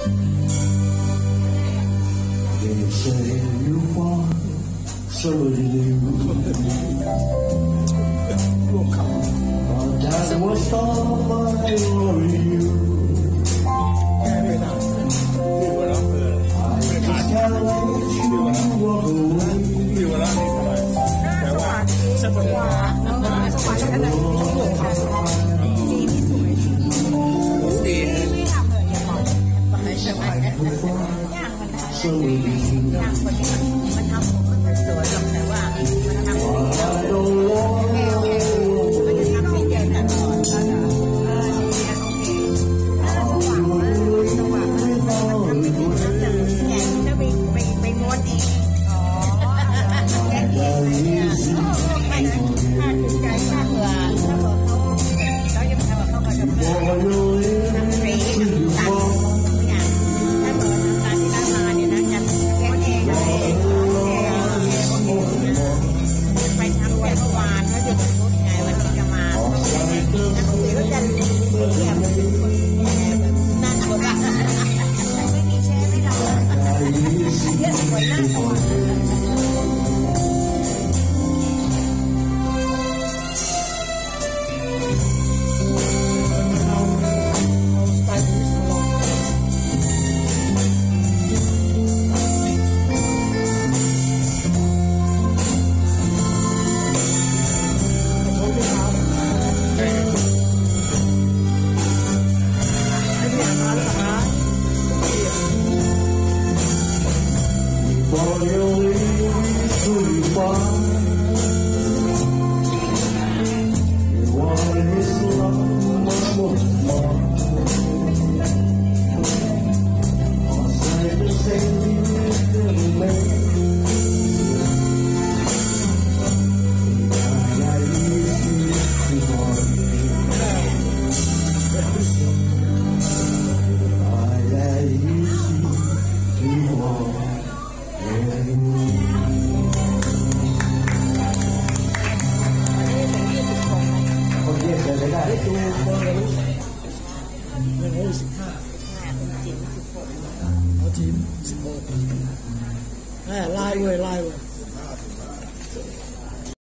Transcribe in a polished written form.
They say you want somebody new, but that was all my worry. I just can't let you walk away. สวัสดีค่ะน้องๆสวัสดีค่ะดีที่สุดดีไม่ทำเลยอย่าบอกใช่ไหมย่างมันทำย่างคนนี้มันทำผมก็สวยหรอกแต่ว่ามันทำไม่เยอะมันจะทำไม่เยอะนะก่อนก็จะสว่างมันแกะจะไปม้วนเองอ๋อแกะเองเนี่ยถ้าถูกใจมากกว่าถ้าบอกเขาจะทำกับเขาก็จะทำฟรีตัดอย่างถ้าบอกทำการที่ได้มาเนี่ยนะจะแก้เองเลยไปทำแต่เมื่อวานเขาจะพูดไงวันนี้จะมานักคุยก็จะเรียบนั่นคนละไม่มีแชร์ไม่เราเยอะกว่าหน้าตัว For your wings to fly, you want this love much more. I'll say the same thing, Live เว้ย